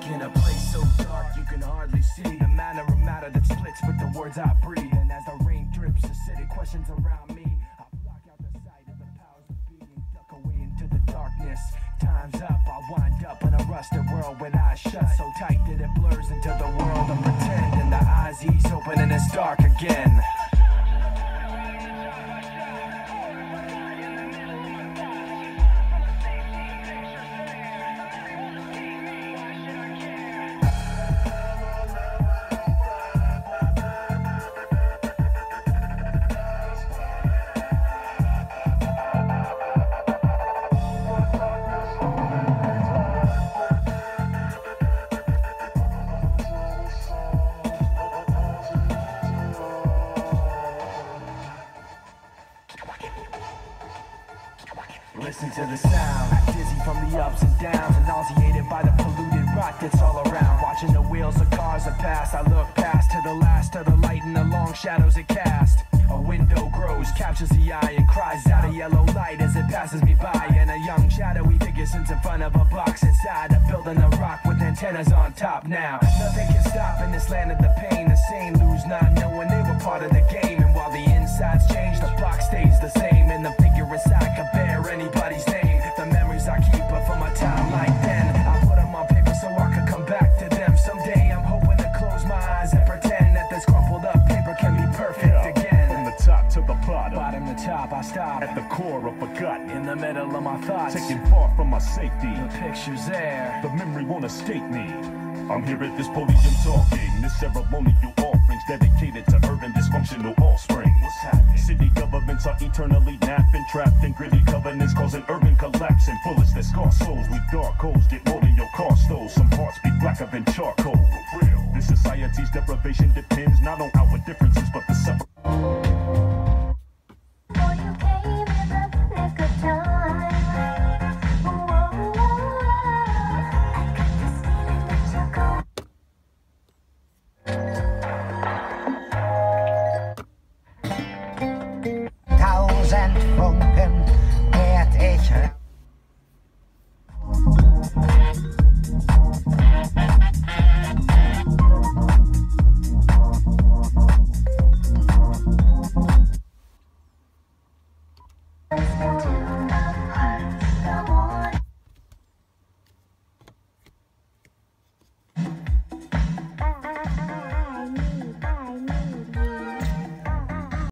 In a place so dark you can hardly see the manner of matter that splits with the words I breathe. And as the rain drips, acidic questions around me, I block out the sight of the powers that be and duck away into the darkness. Time's up, I wind up in a rusted world with eyes shut so tight that it blurs into the world of pretend. And the eyes ease open and it's dark again. Listen to the sound, dizzy from the ups and downs, and nauseated by the polluted rot that's all around. Watching the wheels of cars that pass, I look past to the last of the light and the long shadows it cast. A window grows, captures the eye, and cries out a yellow light as it passes me by. And a young shadowy figure sits in front of a box inside a building of rock with antennas on top now. Nothing can stop in this land of the pain. The sane lose not knowing they were part of the game. And while the insides change, the block stays the same. And the figure inside can bear anybody's name. The memories I keep are from a time like then. I put them on paper so I could come back to them. Someday I'm hoping to close my eyes and pretend that this crumpled up paper can be perfect again. From the top to the Bottom to top, I stop at the core of forgotten. In the middle of my thoughts, taken far from my safety. The picture's there, the memory won't escape me. I'm here at this podium talking. This ceremonial offerings dedicated to urban dysfunctional offspring. City governments are eternally napping, trapped in gritty covenants, causing urban collapse. And bullets that scar souls with dark holes get more than your car stole. Some hearts be blacker than charcoal. This society's deprivation depends not on